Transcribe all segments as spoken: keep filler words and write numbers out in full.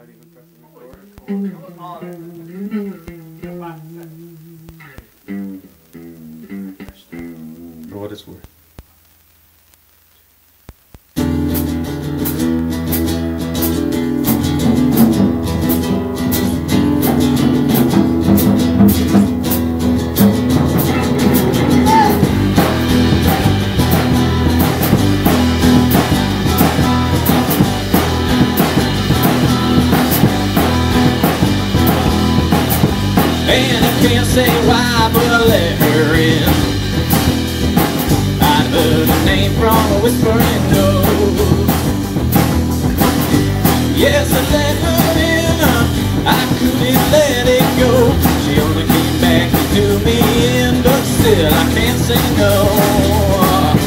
For what it's worth. And I can't say why, but I let her in. I heard her name from a whispering note. Yes, I let her in, I couldn't let it go. She only came back to do me in, but still I can't say no.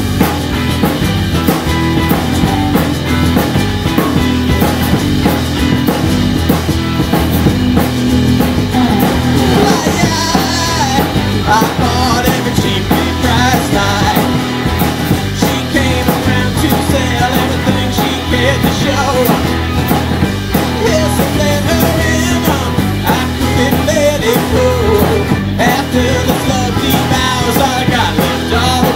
I bought every cheap price night. She came around to sell everything she cared to show. Yes, I let her in, I couldn't let it go. After the lovely vows, I got left all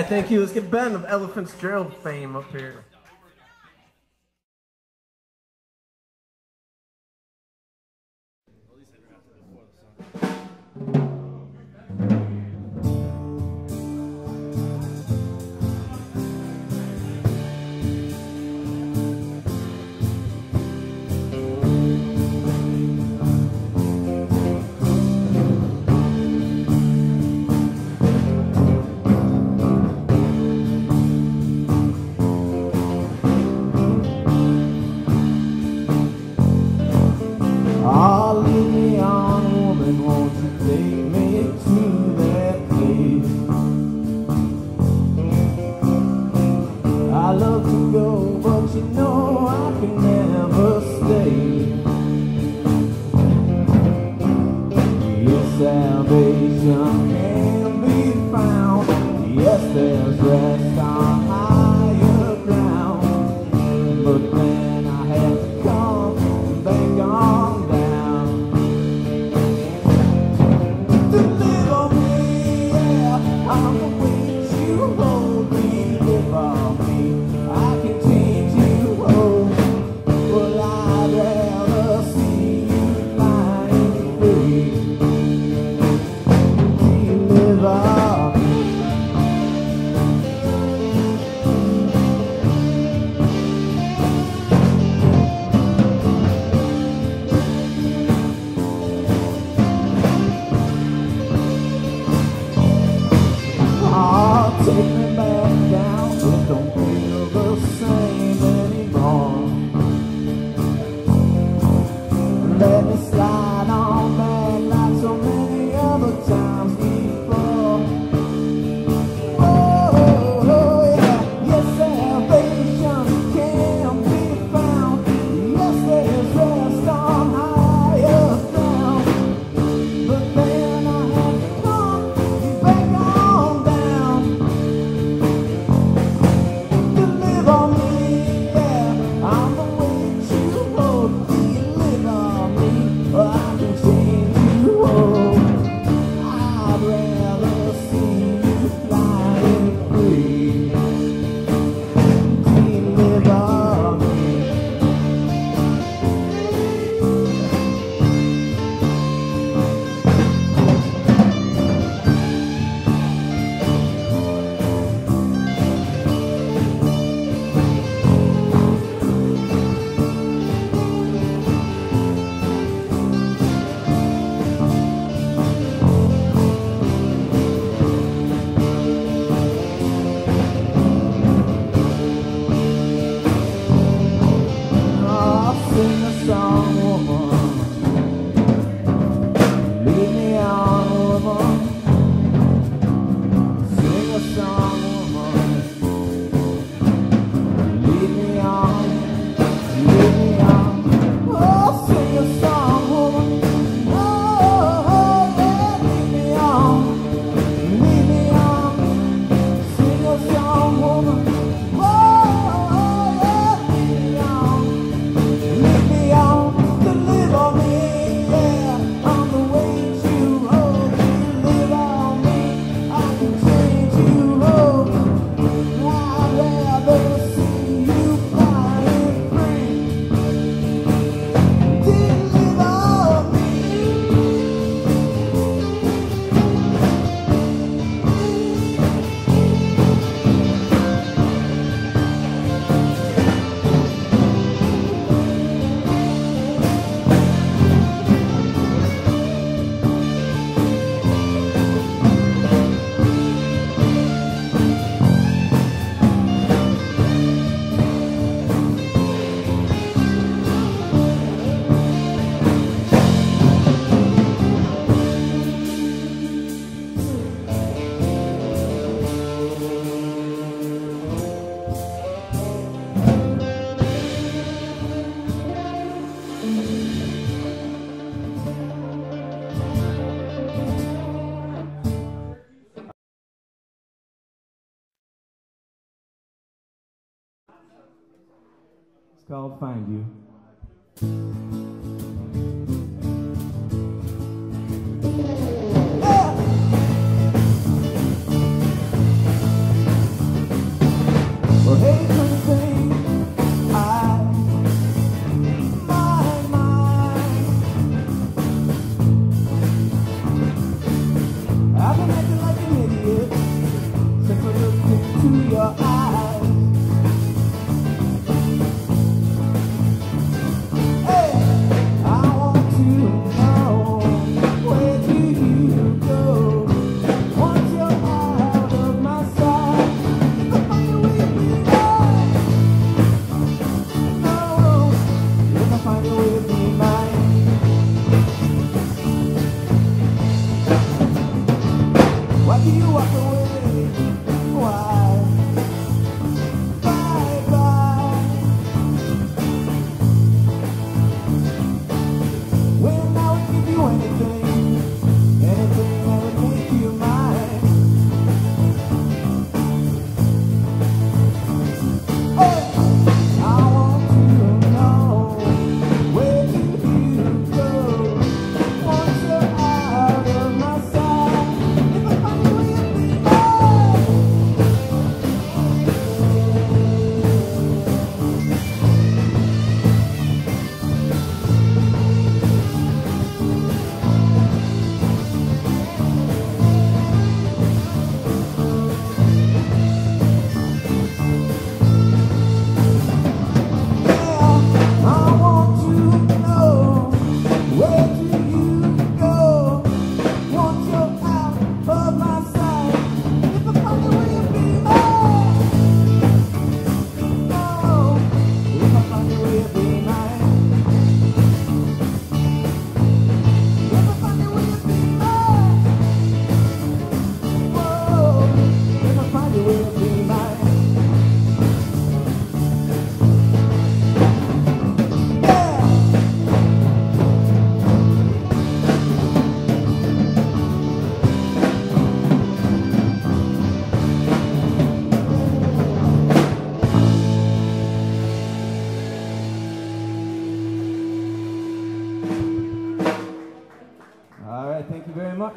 right, thank you. Let's get Ben of Ella Fitzgerald fame up here. It's called Find You. much.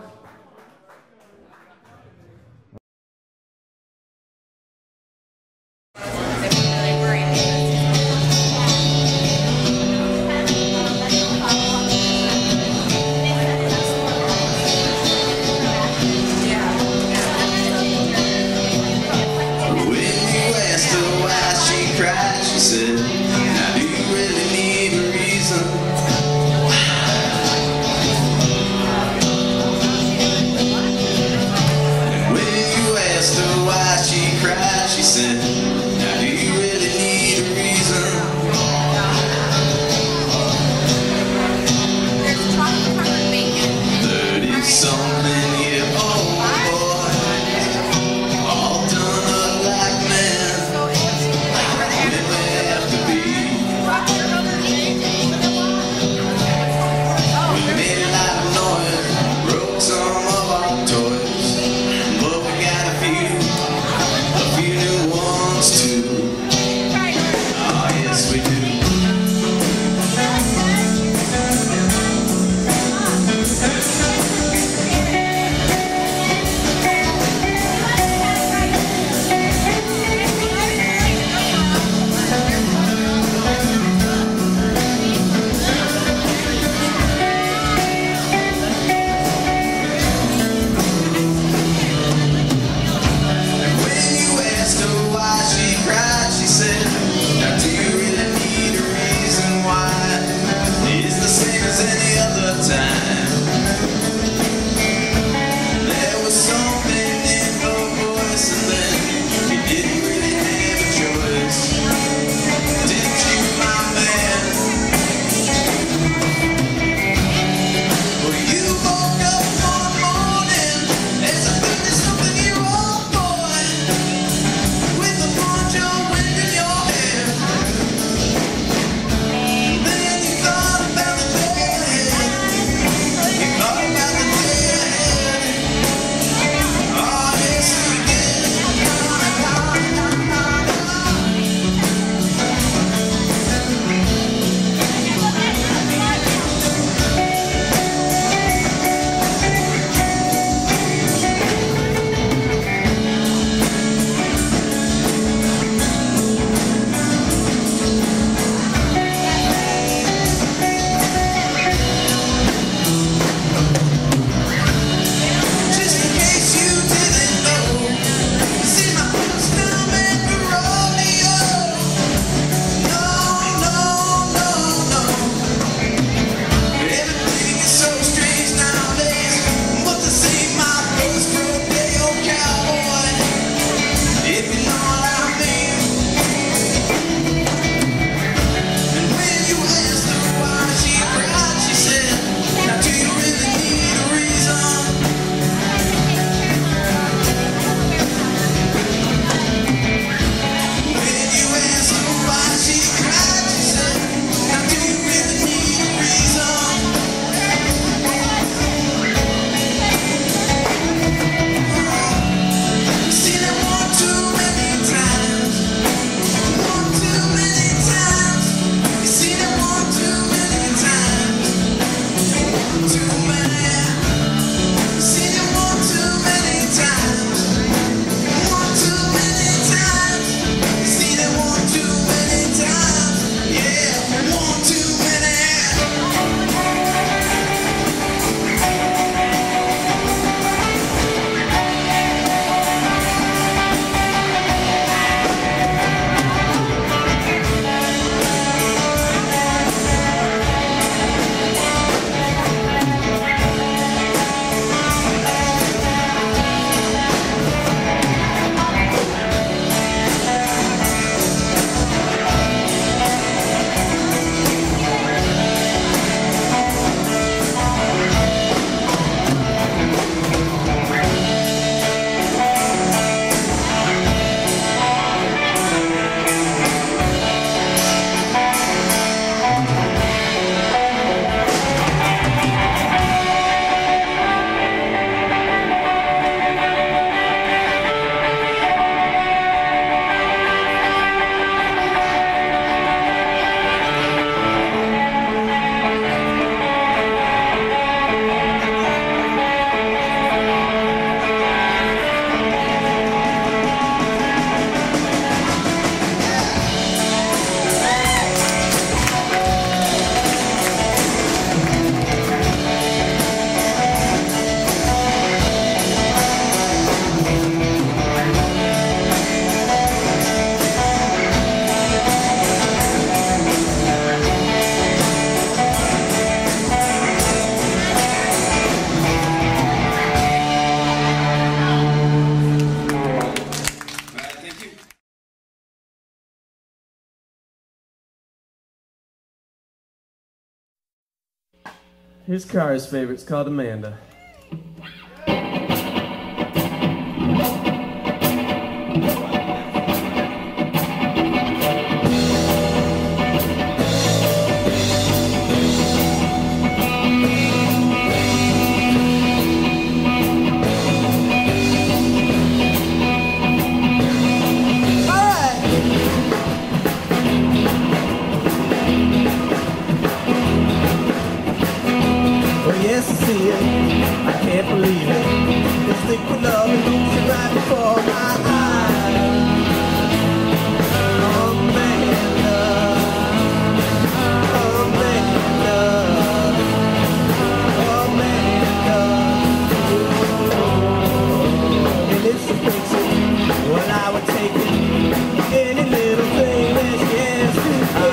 Here's Kari's favorite. It's called Amanda. I can't believe it. This liquid love is oozing right before my eyes. Amanda, Amanda, Amanda. And if she thinks it, well, I would take it. Any little thing that she has to get.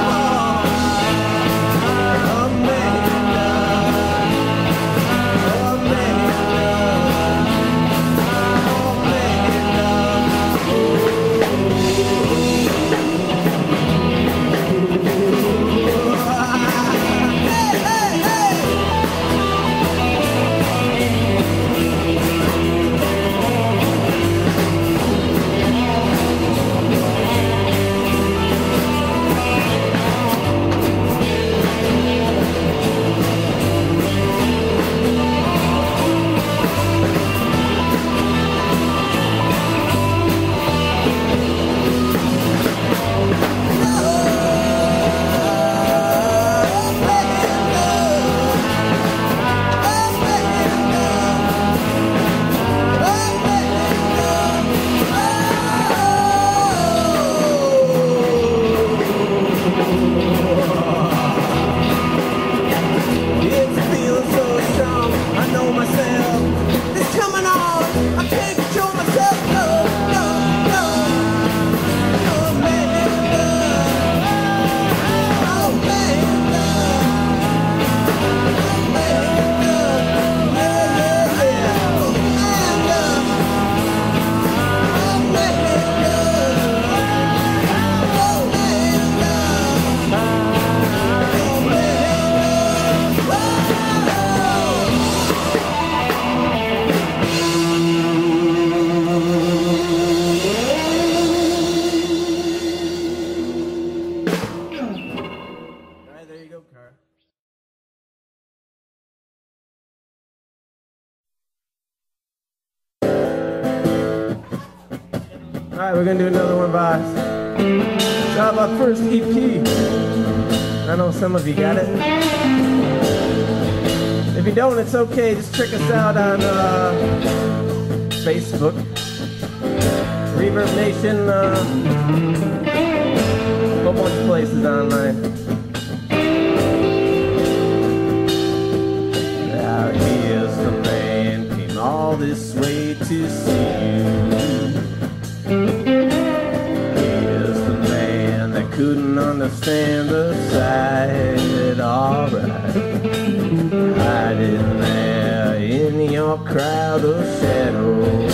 Alright, we're gonna do another one by it's our first E P. I know some of you got it. If you don't, it's okay. Just check us out on uh, Facebook. Reverb Nation, uh, a whole bunch of places online. Now here's the man came all this way to see you. Here's the man that couldn't understand the sight. Alright, hiding there in your crowd of shadows.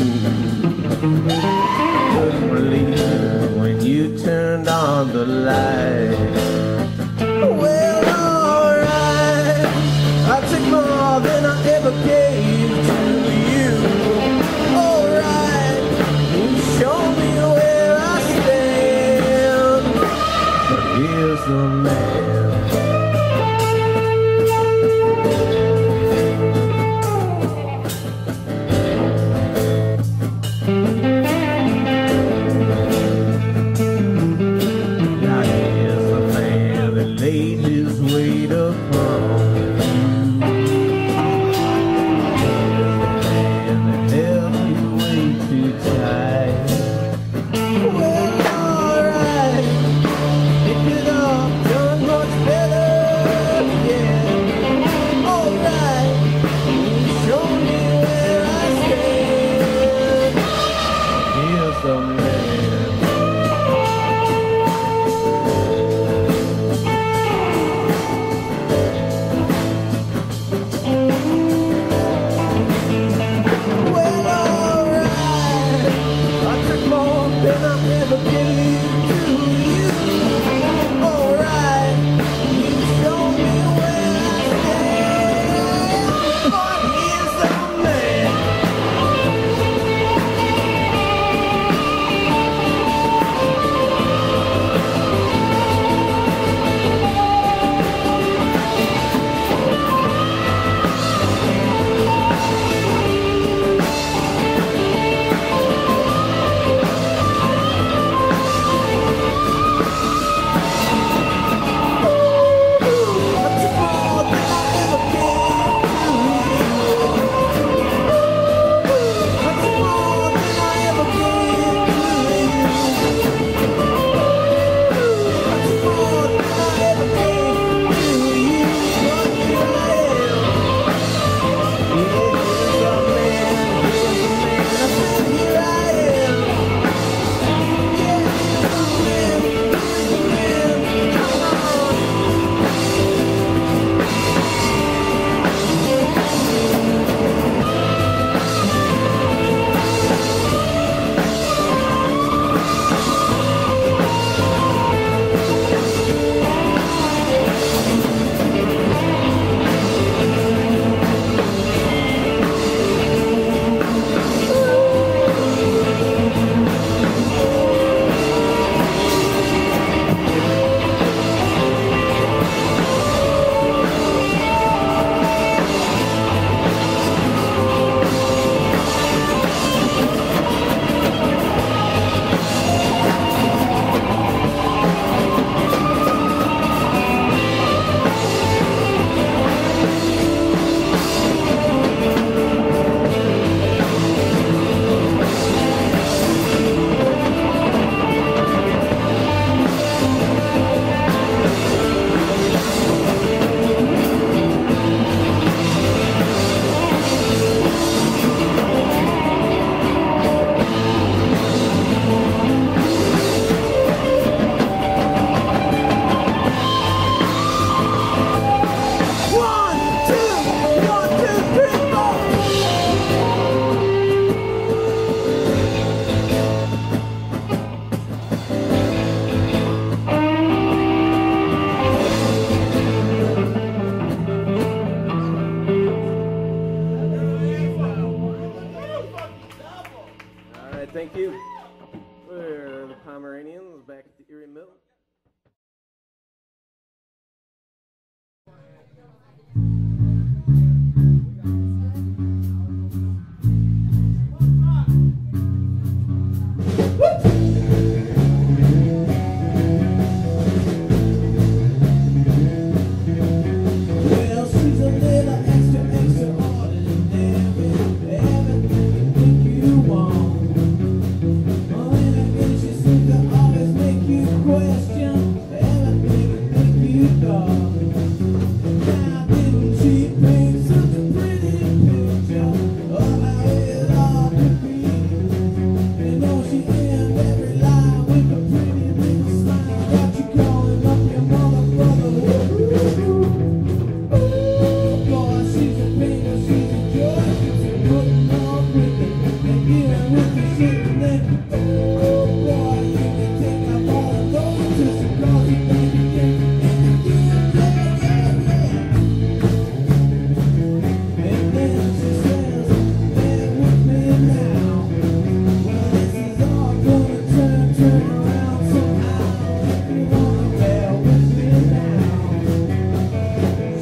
Couldn't believe when you turned on the light. Well, alright, I took more than I ever gave to you. Alright, you show me where I stand. But here's the man.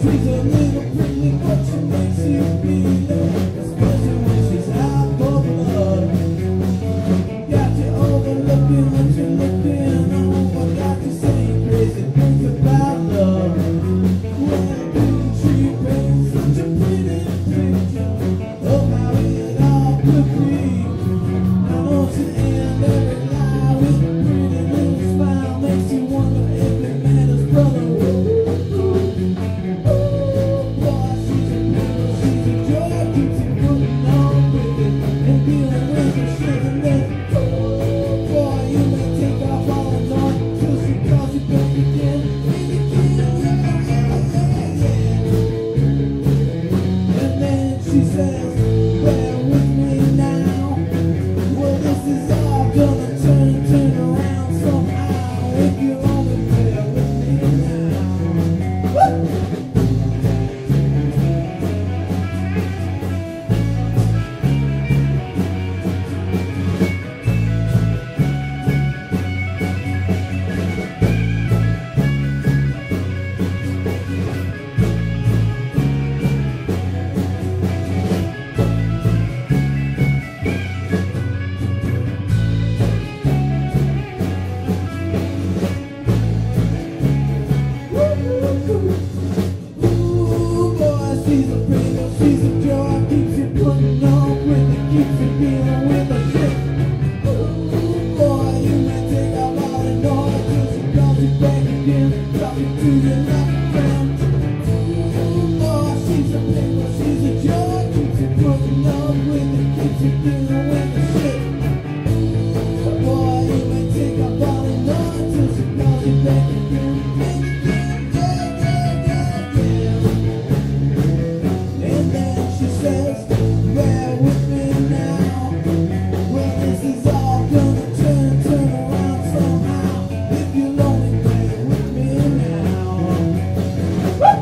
She's a little pretty, but she makes you feel, especially when she's out for blood. Got you overlooking what you're looking on, but got you saying crazy things about love. Well, green tree paints such a pretty picture of how it all could be. Now don't you end every lie with a pretty little smile, makes you wonder if it matters, brother. She says, bear with me now. Well, this is all gonna turn, turn around somehow. If you only bear with me now. Woo! She's a pretty, she's a joy, keeps you putting on with it, keeps you dealing with a shit. Ooh, boy, you may take our body in order till she calls you back again, drop you to your left friend. Ooh, boy, she's a pretty, she's a joy, keeps you putting on with it, keeps you dealing with a shit. Ooh, boy, you may take our body in order till she calls you back again. She says, bear with me now. Well, this is all gonna turn, turn around somehow. If you'll only bear with me now. Woo!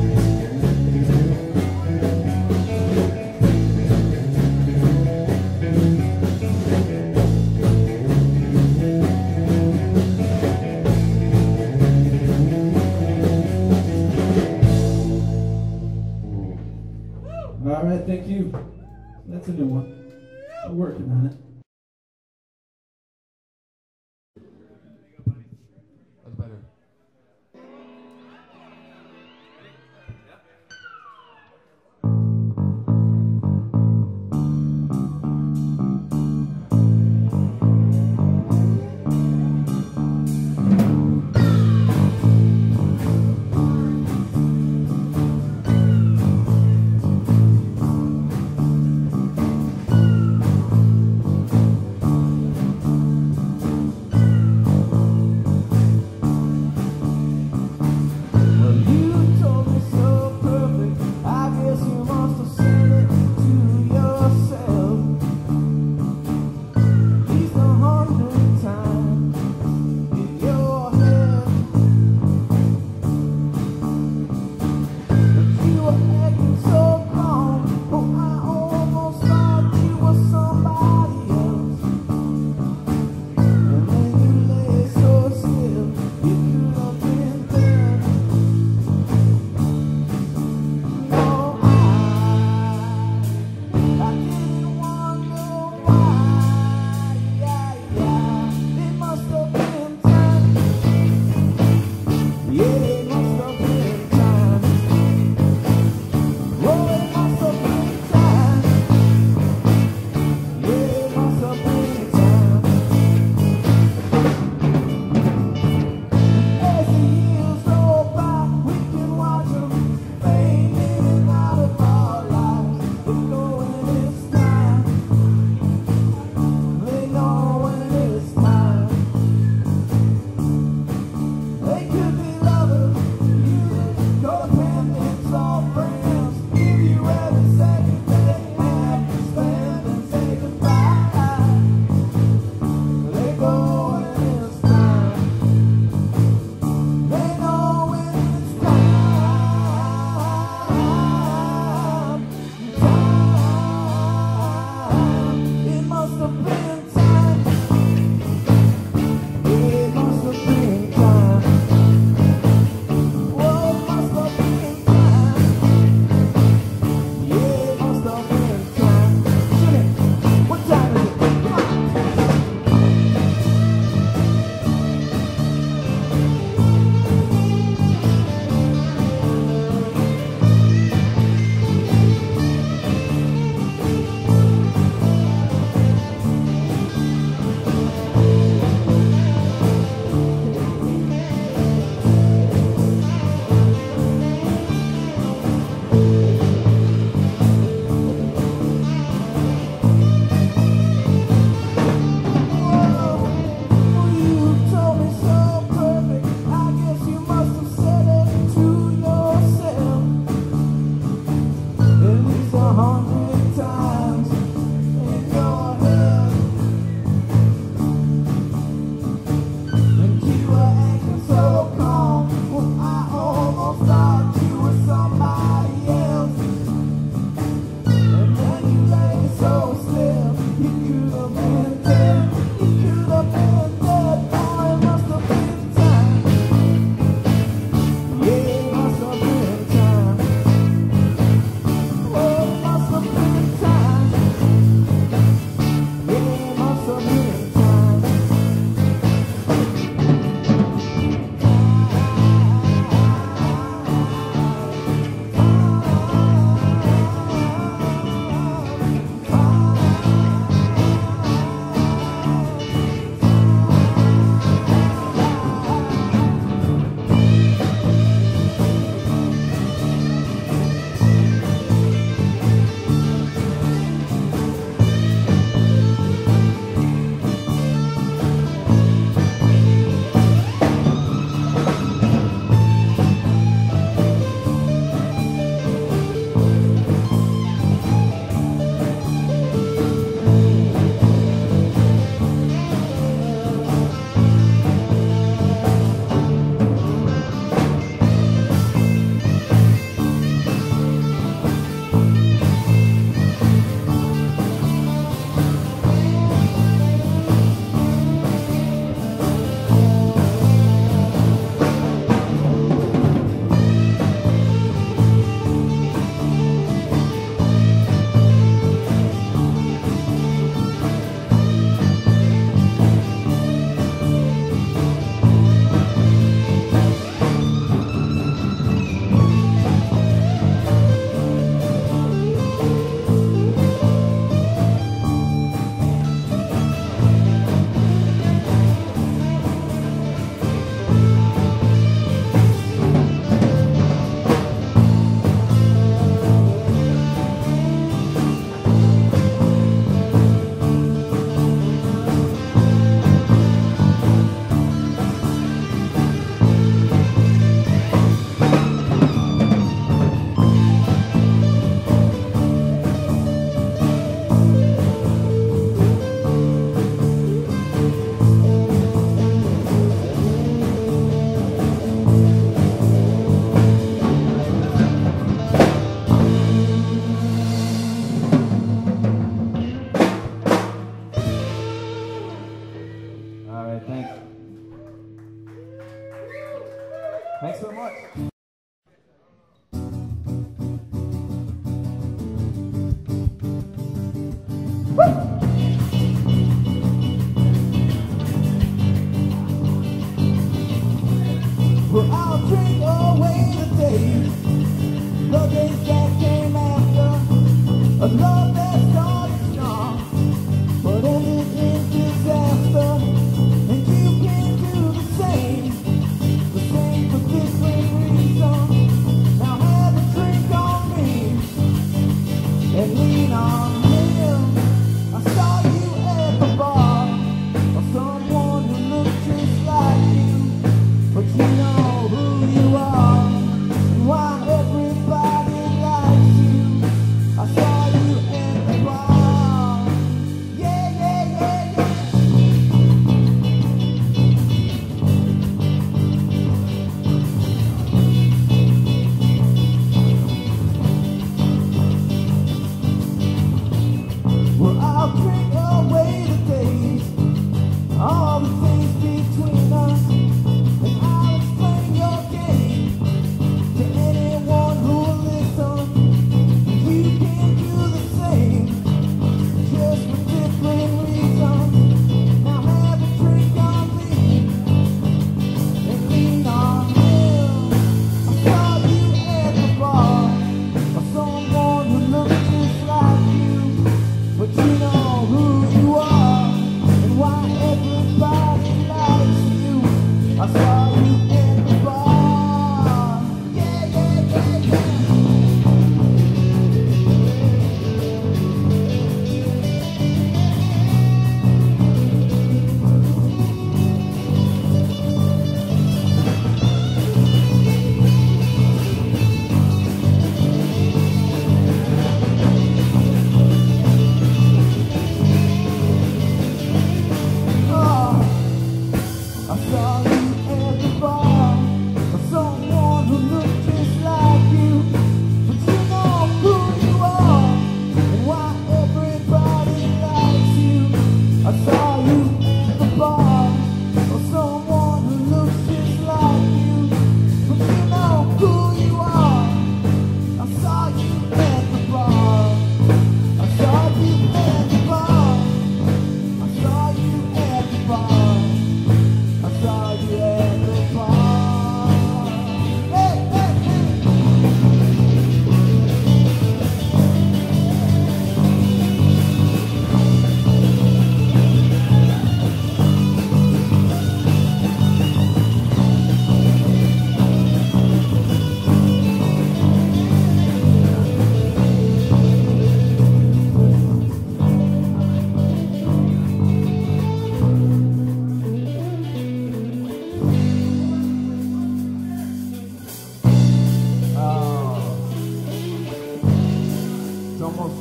All right, thank you. That's a new one. We're working on it. That's better.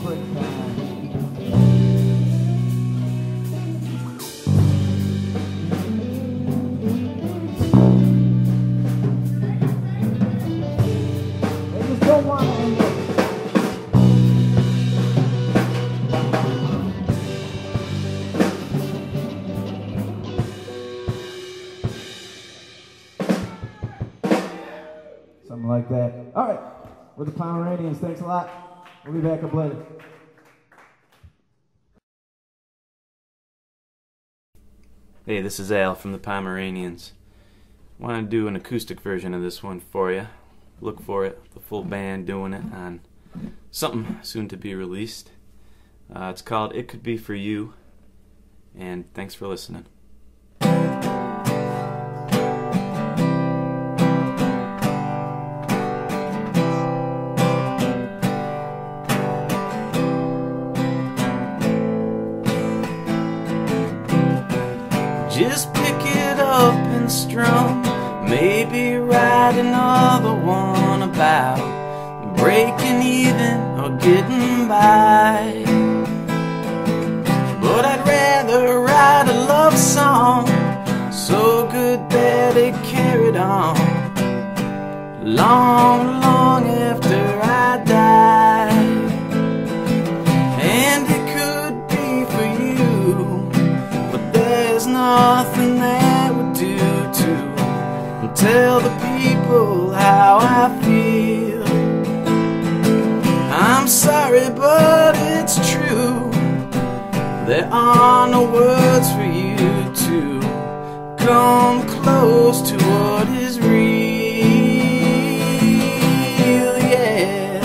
springtime. They just don't want to end it. Something like that. All right, we're the Pomeranians. Thanks a lot. We'll be back up later. Hey, this is Al from the Pomeranians. Want to do an acoustic version of this one for you. Look for it, the full band doing it on something soon to be released. Uh, it's called It Could Be For You, and thanks for listening. Just pick it up and strum, maybe write another one about breaking even or getting by. But I'd rather write a love song so good that it carried on long, long after I died. And it could be for you, but there's nothing that would do to tell the people how I feel. I'm sorry, but it's true. There are no words for you to come close to what is real, yeah.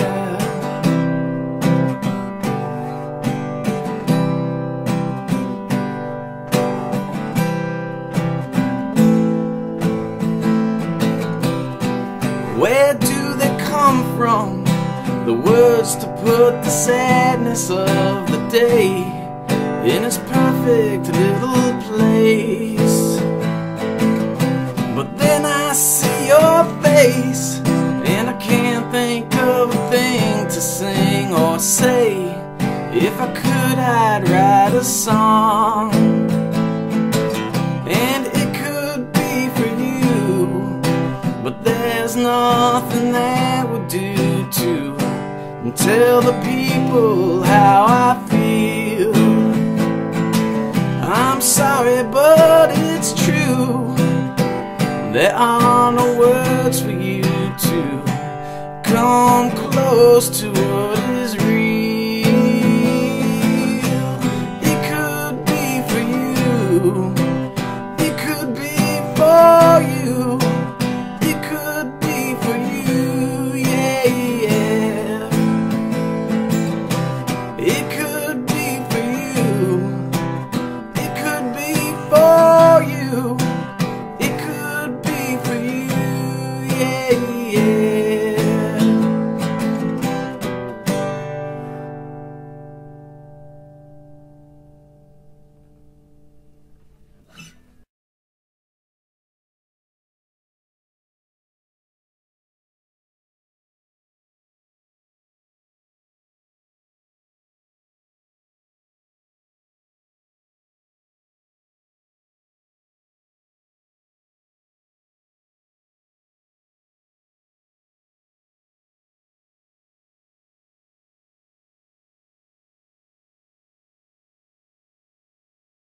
Where do they come from? The words to put the sadness of the day in its perfect little place. But then I see your face, and I can't think of a thing to sing or say. If I could, I'd write a song, and it could be for you, but there's nothing that would do to tell the people how I feel. I'm sorry, but it's true. There are no words for you to come close to what